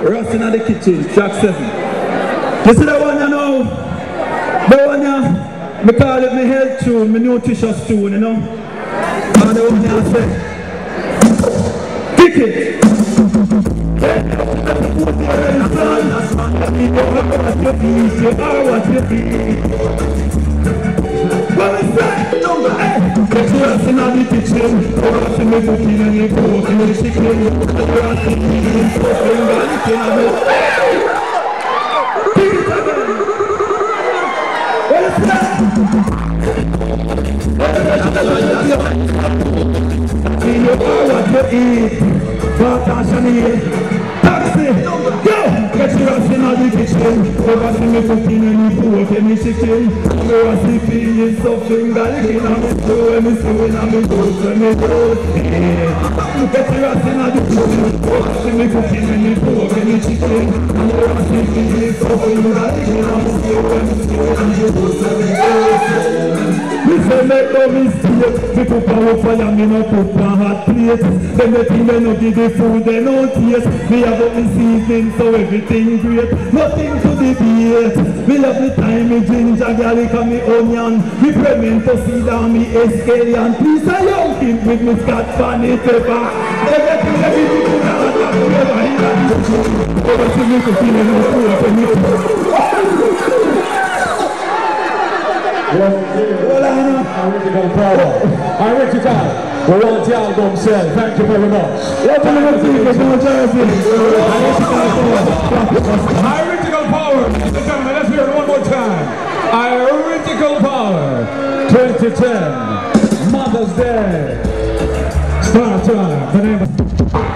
Rusting at the kitchen, track 7. You see that one you know? The one you, I call it my health tune, my nutritious tune, you know? And the one you say, kick it! You are what you eat. What is that? Get your ass in the kitchen, watching me cooking and you cooking the chicken. Get your ass in the kitchen, cooking and you kick it again. What is that? You are what you eat. Taxi, go! Get your ass in the kitchen. Watching me cooking and you cooking the chicken. Your ass is feeling something that you can't do. And me doing and me toast and me toast. Get your ass in the kitchen. Watching me cooking and you cooking the chicken. Your ass is feeling something that you can't do. And me doing and me toast and me toast. Me say make no mistake. Me cook on fire, me no cook on hot plate. Then the thing they no give the food, they no taste. Me have up the seasoning, so everything great. Nothing to debate. Me love the time, me ginger, garlic and me onion. Me pimento seed and me escallion. Please a young kid with me Scott Fanny pepper. Everything you know that I'm never here. Over to me to feel in the food for me. Original power. Original. We want the album sell. Thank you very much. Original power. Ladies and gentlemen, let's hear it one more time. Original power. 2010. Mother's Day. Start time. The name of